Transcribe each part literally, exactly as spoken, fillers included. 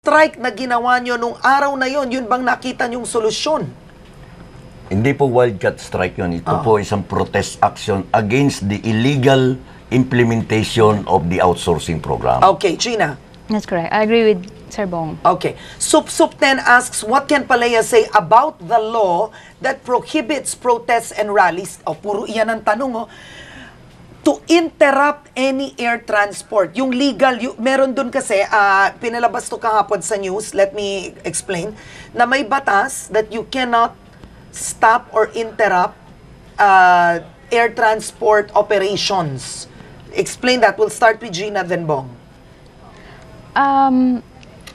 strike na ginawa nyo nung araw na yon, yun bang nakita nyong solusyon? Hindi po wildcat strike yun. Ito Ah. po isang protest action against the illegal implementation of the outsourcing program. Okay, Gina. That's correct. I agree with Sir Bong. Okay. Sup Sup ten asks, what can Palea say about the law that prohibits protests and rallies? O, puro iyan ang tanong, oh. To interrupt any air transport. Yung legal, yung, meron dun kasi, uh, pinalabas to kahapon sa news, let me explain, na may batas that you cannot stop or interrupt uh, air transport operations. Explain that. We'll start with Gina, then Bong. Um,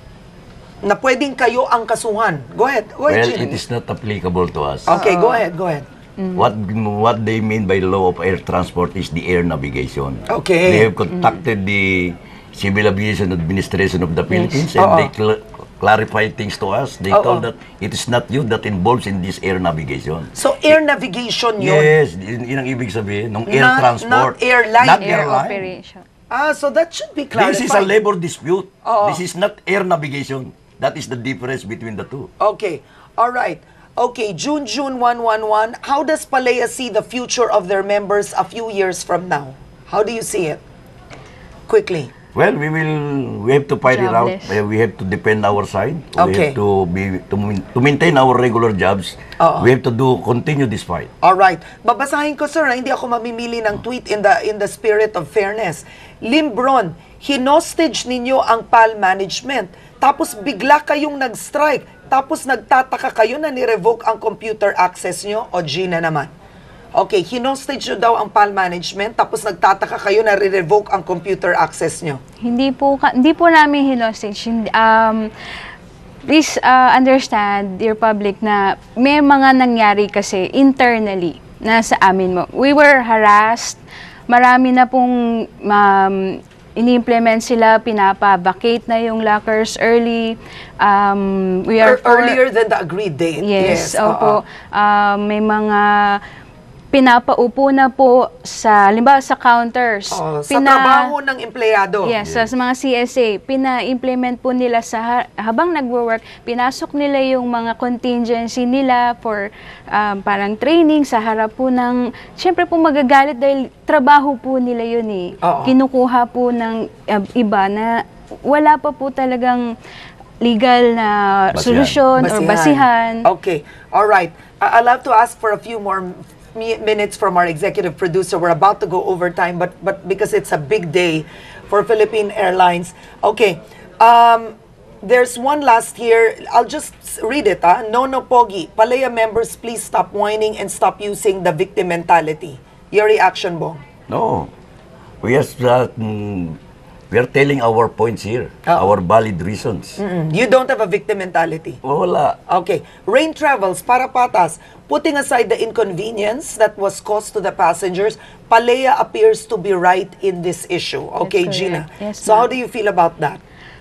Na pwedeng kayo ang kasuhan. Go ahead. Go ahead, Well, Gina. it is not applicable to us. Okay, go ahead. Go ahead. What what they mean by law of air transport is the air navigation. Okay. They have contacted the Civil Aviation Administration of the Philippines and Oo. they cl- clarify things to us. They Oo. told that it is not you that involves in this air navigation. So, air navigation yun. Yes, yun, yun ang ibig sabihin ng air Not- transport. not airline. Not air airline. operation. Ah, so that should be clarified. This is a labor dispute. Oo. This is not air navigation. That is the difference between the two. Okay. All right. Okay, June June one one one. How does Palea see the future of their members a few years from now? How do you see it? Quickly. Well, we will. We have to fight it out. Jobless. Uh, We have to defend our side. We Okay. have to be to, main- to maintain our regular jobs. Oo. We have to do continue this fight. All right. Babasahin ko, sir, ha? Hindi ako mamimili ng tweet in the in the spirit of fairness. Limbron, hinostage ninyo ang P A L management. Tapos bigla kayong nag-strike. Tapos nagtataka kayo na ni-revoke ang computer access nyo. O Gina naman. Okay, hinostage nyo daw ang P A L management. Tapos nagtataka kayo na re-revoke ang computer access nyo. Hindi po ka- hindi po namin hinostage. Hindi- Um, please uh, understand, dear public, na may mga nangyari kasi internally na sa amin mo. We were harassed. Marami na pong um, ini-implement sila, pinapa-vacate na yung lockers early. Um, we are Ear- earlier than the agreed date. Yes, oo. opo. Ah, may mga pinapaupo na po sa, halimbawa sa counters. Oo, sa Pina- trabaho ng empleyado. Yes, sa sa mga C S A, pina-implement po nila sa ha- habang nagwo-work, pinasok nila yung mga contingency nila for um, parang training sa harap po ng, syempre po magagalit dahil trabaho po nila yun eh. Oo. Kinukuha po ng uh, iba na wala pa po talagang legal na Basihan. solusyon or basihan. Okay. All right. I- I'll have to ask for a few more mi- minutes from our executive producer. We're about to go overtime, but but because it's a big day for Philippine Airlines. Okay. Um, there's one last here. I'll just s- read it. Ah. Nono Pogi, Palea members, please stop whining and stop using the victim mentality. Your reaction, Bong? No, we are uh, mm, we are telling our points here, Oo. our valid reasons. Mm, You don't have a victim mentality. Wala. Okay. Rain Travels, para patas, putting aside the inconvenience that was caused to the passengers, Palea appears to be right in this issue. Okay, That's Gina. correct. Yes, so how ma'am. do you feel about that?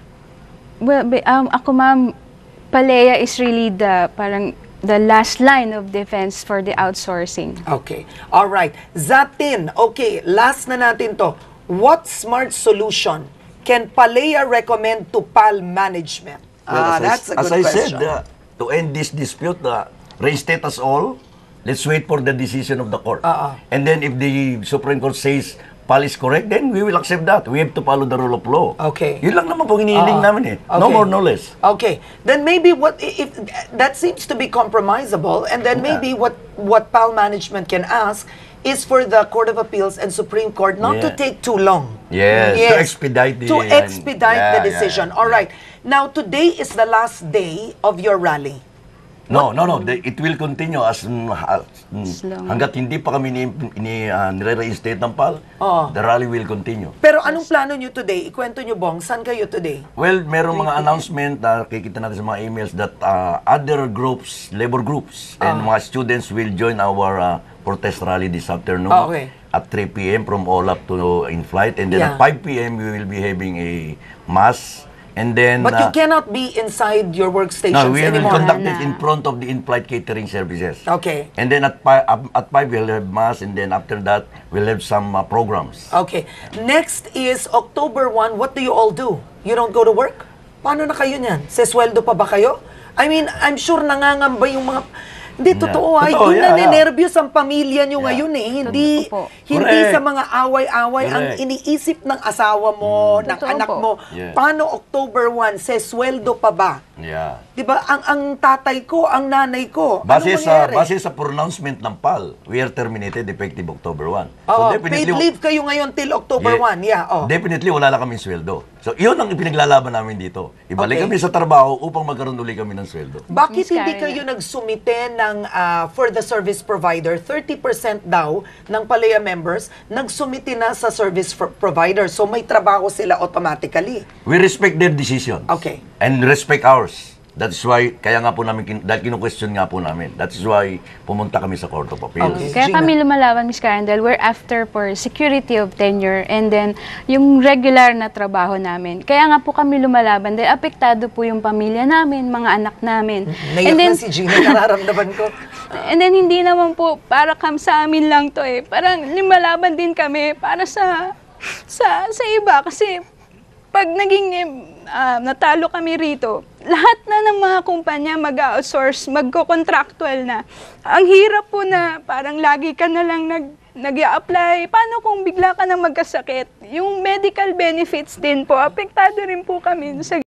Well, ba- um, ako ma'am, Palea is really the parang the last line of defense for the outsourcing. Okay. All right. Zatin, okay, last na natin to. What smart solution can Palea recommend to P A L management? Well, ah, as I- that's a as good I question. said, uh, to end this dispute, uh, reinstate us all. Let's wait for the decision of the court. Oo. And then if the Supreme Court says P A L is correct, then we will accept that. We have to follow the rule of law. Okay. Yun lang naman po hinihiling Oo. namin eh. No Okay. more, no less. Okay, then maybe what if that seems to be compromisable, and then maybe what what P A L management can ask is for the Court of Appeals and Supreme Court not to Yeah. take too long. Yes, to expedite the- to expedite Yeah, the yeah, decision. yeah. All right. Now today is the last day of your rally. No, no, no. The- it will continue as mm, ha- mm, As long- hanggat hindi pa kami ni, ni uh, nire-reinstate ng P A L, Oo. the rally will continue. Pero anong plano nyo today? Ikwento nyo, Bong, saan kayo today? Well, merong mga announcement na kikita natin sa mga emails that uh, other groups, labor groups, and mga students will join our uh, protest rally this afternoon Ah, okay. at three p m from all up to in-flight. And then Yeah. at five p m we will be having a mass. And then... But you uh, cannot be inside your workstations No, we will anymore. conduct Na. it in front of the in-flight catering services. Okay. And then at five, at five we'll have mass, and then after that we'll have some uh, programs. Okay. Next is October first. What do you all do? You don't go to work? Paano na kayo niyan? Sesweldo pa ba kayo? I mean, I'm sure nangangamba yung mga... Hindi, Yeah. totoo ay. Totoo, Doon yeah, na yeah. ninervyos ang pamilya nyo Yeah. ngayon eh. Hindi, Totoo po. hindi Correct. sa mga away-away ang Correct. iniisip ng asawa mo, ng Totoo anak po. mo. Yeah. Paano October first, sesweldo pa ba? Yeah. Di ba? Ang, ang tatay ko, ang nanay ko. Base Anong sa mangyari? base sa pronouncement ng P A L, we are terminated effective October first. Oo, paid leave kayo ngayon till October Yeah. first. Yeah, oh. Definitely wala na kaming sweldo. So, iyon ang ipinaglalaban namin dito. Ibalik Okay. kami sa trabaho upang magkaroon uli kami ng sweldo. Bakit Miss hindi Karen. kayo nagsumite ng ah, for the service provider, thirty percent daw ng Palaya members, nagsumite na sa service for- provider. So may trabaho sila automatically. We respect their decisions. Okay. And respect ours. That's why, kaya nga po namin, kin- dahil kinu-question nga po namin. That's why pumunta kami sa Court of Appeals. Okay. Kaya Gina. kami lumalaban, Miss Karen, dahil we're after for security of tenure and then yung regular na trabaho namin. Kaya nga po kami lumalaban dahil apektado po yung pamilya namin, mga anak namin. Naiyak na si Gina, nararamdaman ko. And then hindi naman po para kam sa amin lang to eh. Parang lumalaban din kami para sa sa sa iba kasi pag naging eh, ah, natalo kami rito, lahat na ng mga kumpanya mag-outsource, magko-contractual na. Ang hirap po na parang lagi ka na lang nag nag-a-apply. Paano kung bigla ka na magkasakit? Yung medical benefits din po, apektado rin po kami sa